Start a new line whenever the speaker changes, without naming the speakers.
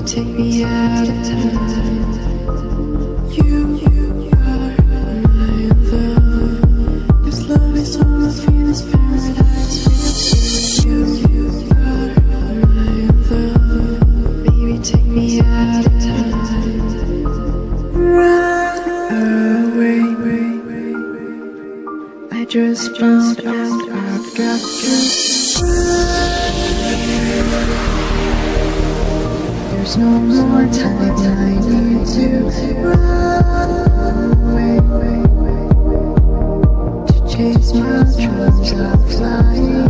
take me out of time. You are my love. This love is all I feel, this paradise. You are my love. Baby, take me out of time. Run away. I just found out I've got you. There's no more time, I need to run away. To chase my dreams, I'm flying.